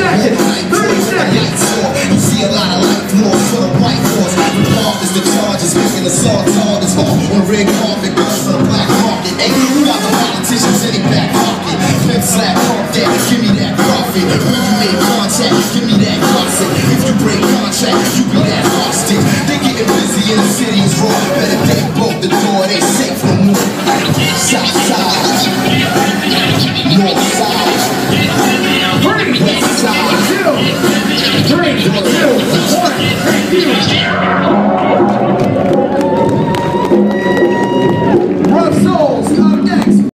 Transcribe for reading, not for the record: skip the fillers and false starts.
seconds. 30 seconds. You see a lot of light floors for the white horse. Regardless the charges, making the song hard as all on red carpet, girls on the black market. Hey, you got the politicians in their back pocket. Pimp slap, pump that, give me that profit. When you make contact, give me that gossip. If you break contract, you be that hostage. They getting busy in the city is raw. Better they broke the door, they safe no more. Shots